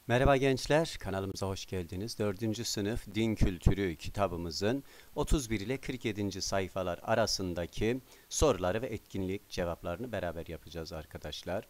Merhaba gençler, kanalımıza hoş geldiniz. 4. sınıf Din Kültürü kitabımızın 31 ile 47. sayfalar arasındaki soruları ve etkinlik cevaplarını beraber yapacağız arkadaşlar.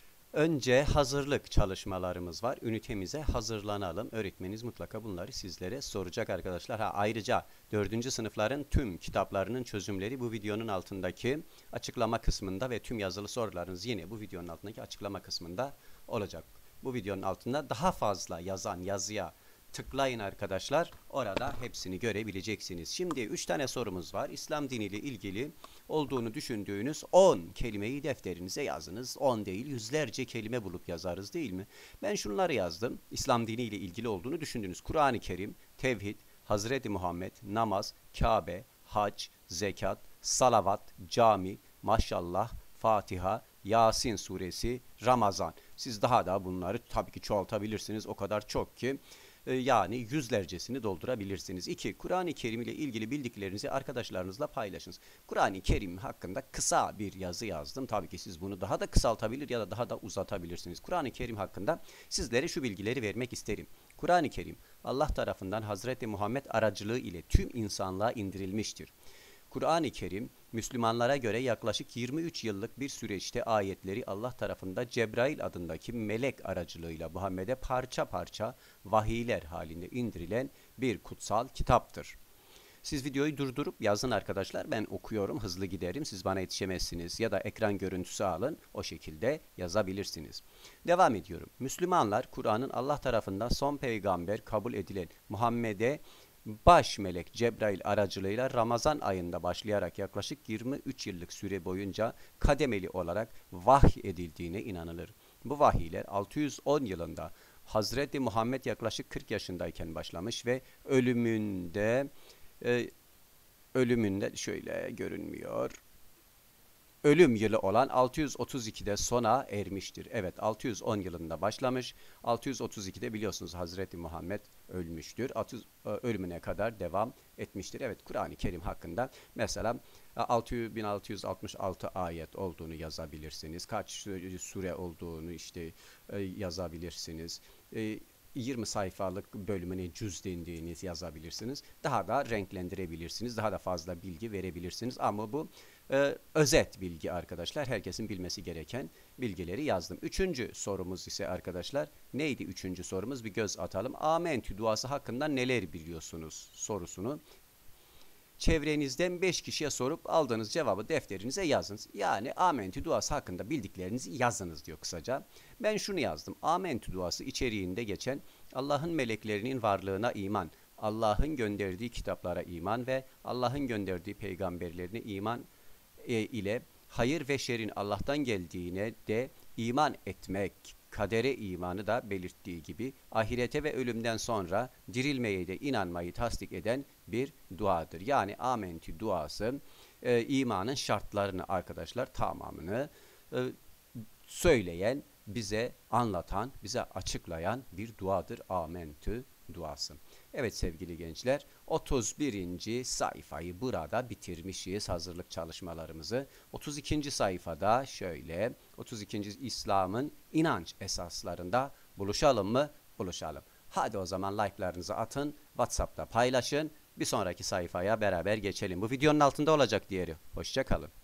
Önce hazırlık çalışmalarımız var. Ünitemize hazırlanalım. Öğretmeniniz mutlaka bunları sizlere soracak arkadaşlar. Ayrıca 4. sınıfların tüm kitaplarının çözümleri bu videonun altındaki açıklama kısmında ve tüm yazılı sorularınız yine bu videonun altındaki açıklama kısmında olacak. Bu videonun altında daha fazla yazan yazıya tıklayın arkadaşlar. Orada hepsini görebileceksiniz. Şimdi 3 tane sorumuz var. İslam diniyle ilgili olduğunu düşündüğünüz 10 kelimeyi defterinize yazınız. 10 değil, yüzlerce kelime bulup yazarız değil mi? Ben şunları yazdım. İslam diniyle ilgili olduğunu düşündüğünüz Kur'an-ı Kerim, tevhid, Hazreti Muhammed, namaz, Kabe, hac, zekat, salavat, cami, maşallah, Fatiha, Yasin suresi, Ramazan. Siz daha da bunları tabii ki çoğaltabilirsiniz. O kadar çok ki yani yüzlercesini doldurabilirsiniz. 2. Kur'an-ı Kerim ile ilgili bildiklerinizi arkadaşlarınızla paylaşınız. Kur'an-ı Kerim hakkında kısa bir yazı yazdım. Tabii ki siz bunu daha da kısaltabilir ya da daha da uzatabilirsiniz. Kur'an-ı Kerim hakkında sizlere şu bilgileri vermek isterim. Kur'an-ı Kerim Allah tarafından Hazreti Muhammed aracılığı ile tüm insanlığa indirilmiştir. Kur'an-ı Kerim, Müslümanlara göre yaklaşık 23 yıllık bir süreçte ayetleri Allah tarafından Cebrail adındaki melek aracılığıyla Muhammed'e parça parça vahiyler halinde indirilen bir kutsal kitaptır. Siz videoyu durdurup yazın arkadaşlar. Ben okuyorum, hızlı giderim. Siz bana yetişemezsiniz ya da ekran görüntüsü alın. O şekilde yazabilirsiniz. Devam ediyorum. Müslümanlar Kur'an'ın Allah tarafından son peygamber kabul edilen Muhammed'e baş melek Cebrail aracılığıyla Ramazan ayında başlayarak yaklaşık 23 yıllık süre boyunca kademeli olarak vahy edildiğine inanılır. Bu vahiyler 610 yılında Hazreti Muhammed yaklaşık 40 yaşındayken başlamış ve e, ölümünde şöyle görünmüyor. Ölüm yılı olan 632'de sona ermiştir. Evet, 610 yılında başlamış. 632'de biliyorsunuz Hazreti Muhammed ölmüştür. Ölümüne kadar devam etmiştir. Evet, Kur'an-ı Kerim hakkında mesela 6666 ayet olduğunu yazabilirsiniz. Kaç sure olduğunu işte yazabilirsiniz. 20 sayfalık bölümüne cüz dendiğini yazabilirsiniz. Daha da renklendirebilirsiniz. Daha da fazla bilgi verebilirsiniz. Ama bu özet bilgi arkadaşlar. Herkesin bilmesi gereken bilgileri yazdım. Üçüncü sorumuz ise arkadaşlar neydi üçüncü sorumuz? Bir göz atalım. Amentü duası hakkında neler biliyorsunuz sorusunu çevrenizden 5 kişiye sorup aldığınız cevabı defterinize yazınız. Yani Amentü duası hakkında bildiklerinizi yazınız diyor kısaca. Ben şunu yazdım. Amentü duası içeriğinde geçen Allah'ın meleklerinin varlığına iman, Allah'ın gönderdiği kitaplara iman ve Allah'ın gönderdiği peygamberlerine iman ile hayır ve şerin Allah'tan geldiğine de iman etmek, kadere imanı da belirttiği gibi ahirete ve ölümden sonra dirilmeye de inanmayı tasdik eden bir duadır. Yani amentü duası imanın şartlarını arkadaşlar tamamını söyleyen, bize anlatan, bize açıklayan bir duadır amentü duası. Evet sevgili gençler, 31. sayfayı burada bitirmişiz hazırlık çalışmalarımızı. 32. sayfada şöyle, 32. İslam'ın inanç esaslarında buluşalım mı? Buluşalım. Hadi o zaman like'larınızı atın, WhatsApp'ta paylaşın. Bir sonraki sayfaya beraber geçelim. Bu videonun altında olacak diğeri. Hoşça kalın.